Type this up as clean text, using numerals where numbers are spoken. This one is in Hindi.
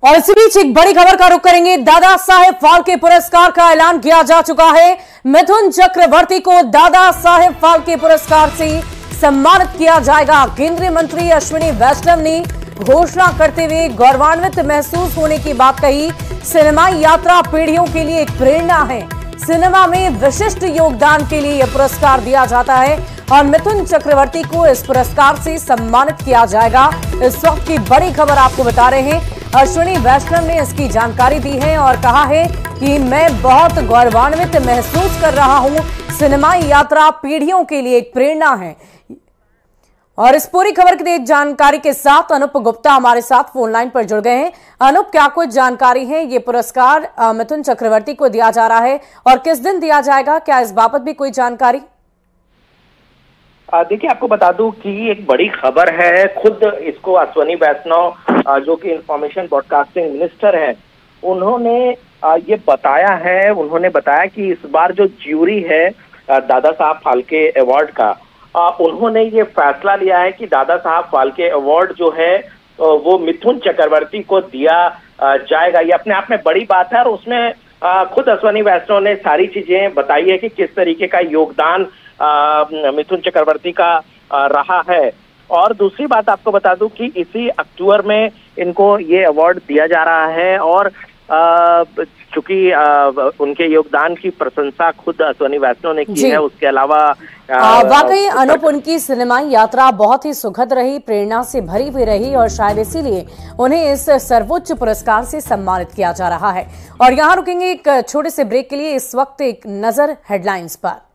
और इसी बीच एक बड़ी खबर का रुख करेंगे। दादा साहेब फाल्के पुरस्कार का ऐलान किया जा चुका है। मिथुन चक्रवर्ती को दादा साहेब फाल्के पुरस्कार से सम्मानित किया जाएगा। केंद्रीय मंत्री अश्विनी वैष्णव ने घोषणा करते हुए गौरवान्वित महसूस होने की बात कही। सिनेमाई यात्रा पीढ़ियों के लिए एक प्रेरणा है। सिनेमा में विशिष्ट योगदान के लिए यह पुरस्कार दिया जाता है और मिथुन चक्रवर्ती को इस पुरस्कार से सम्मानित किया जाएगा। इस वक्त की बड़ी खबर आपको बता रहे हैं। अश्विनी वैष्णव ने इसकी जानकारी दी है और कहा है कि मैं बहुत गौरवान्वित महसूस कर रहा हूं। सिनेमाई यात्रा पीढ़ियों के लिए एक प्रेरणा है। और इस पूरी खबर की जानकारी के साथ अनूप गुप्ता हमारे साथ फोन लाइन पर जुड़ गए हैं। अनूप, क्या कुछ जानकारी है? ये पुरस्कार मिथुन चक्रवर्ती को दिया जा रहा है और किस दिन दिया जाएगा? क्या इस बाबत भी कोई जानकारी? देखिए, आपको बता दूं कि एक बड़ी खबर है। खुद इसको अश्विनी वैष्णव जो कि इंफॉर्मेशन ब्रॉडकास्टिंग मिनिस्टर है, उन्होंने ये बताया है। उन्होंने बताया कि इस बार जो ज्यूरी है दादा साहब फाल्के अवार्ड का, उन्होंने ये फैसला लिया है कि दादा साहब फाल्के अवार्ड जो है वो मिथुन चक्रवर्ती को दिया जाएगा। ये अपने आप में बड़ी बात है और उसमें खुद अश्विनी वैष्णव ने सारी चीजें बताई है कि किस तरीके का योगदान मिथुन चक्रवर्ती का रहा है। और दूसरी बात आपको बता दूं कि इसी अक्टूबर में इनको ये अवार्ड दिया जा रहा है और चूंकि उनके योगदान की प्रशंसा खुद अश्विनी वैष्णव ने की है। उसके अलावा वाकई अनूप, उनकी सिनेमाई यात्रा बहुत ही सुखद रही, प्रेरणा से भरी हुई रही और शायद इसीलिए उन्हें इस सर्वोच्च पुरस्कार से सम्मानित किया जा रहा है। और यहाँ रुकेंगे एक छोटे से ब्रेक के लिए। इस वक्त एक नजर हेडलाइंस पर।